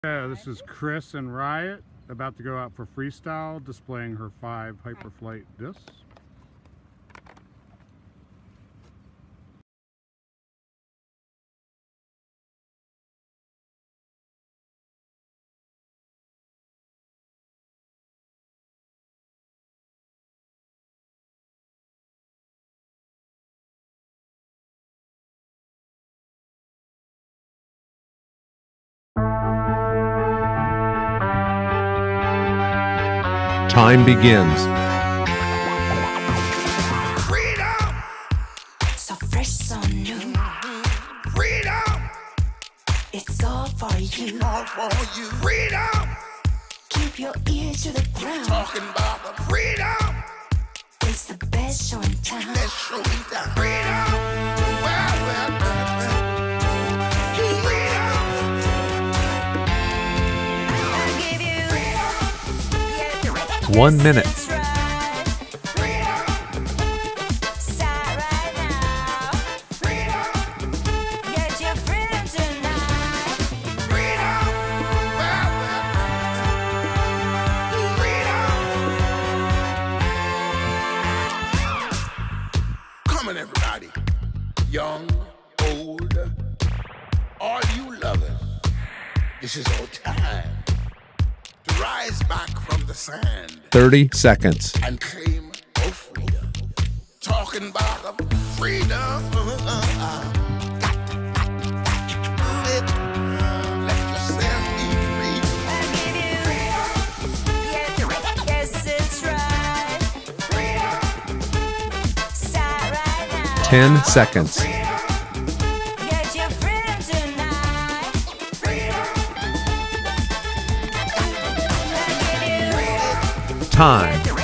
Yeah, this is Chris and Riot about to go out for freestyle, displaying her 5 Hyperflite discs. Time begins. Freedom! So fresh, so new. Freedom! It's all for you. All for you. Freedom! Keep your ear to the ground. Talking about the freedom! It's the best show in town. Let's show me that freedom! Well. Freedom! I give you freedom. 1 minute. That's right. Freedom! Start right now. Freedom! Get your freedom tonight. Freedom! Well. Freedom! Come on, everybody. Young, old, all you lovers. This is our time to rise back from the sand 30 seconds. and claim our freedom. Talking about the freedom. Got to do it. Let yourself be free. I give you freedom. Yes, it's right. Freedom. Start right now. 10 seconds. Get your freedom tonight. Freedom. I give you Time.